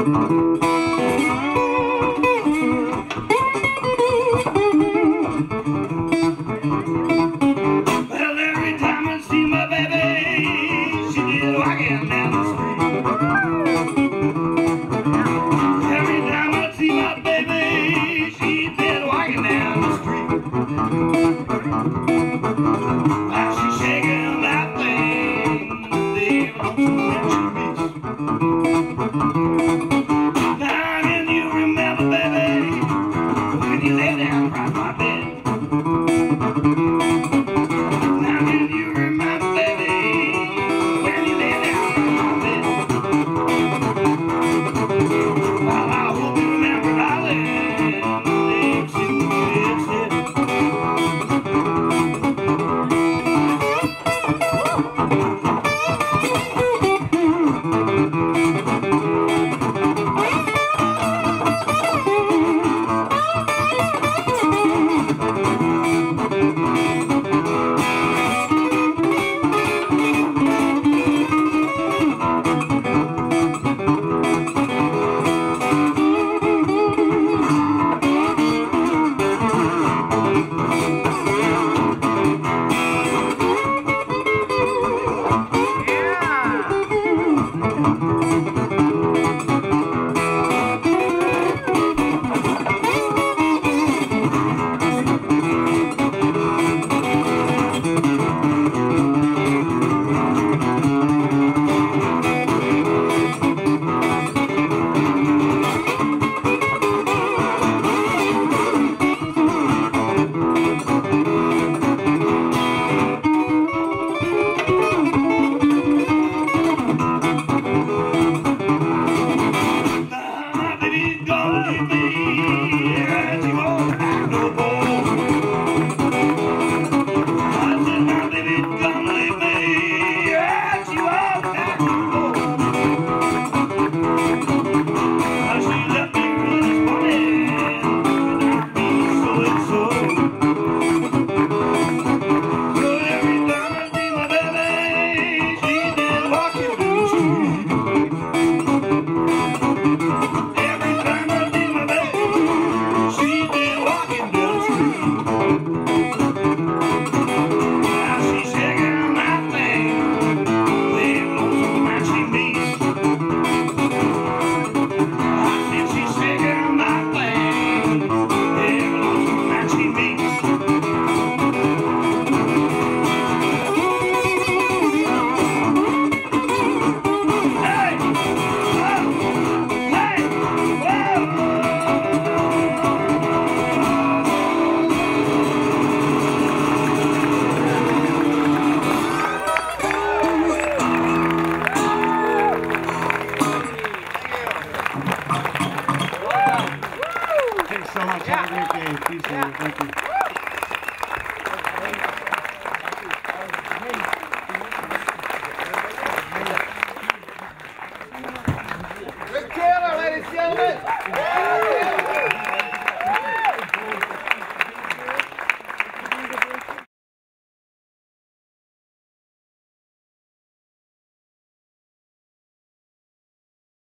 Well, every time I see my baby, she did walking down the street. Every time I see my baby, she did walking down the street. While she's shaking that thing, leaving on some Now, can you remember, baby, when you lay down across my bed? Now, can you remember, baby, when you lay down across my bed? Well, I hope you remember, darling, it's it. Thanks so much. Have a great day. Appreciate it. Thank you.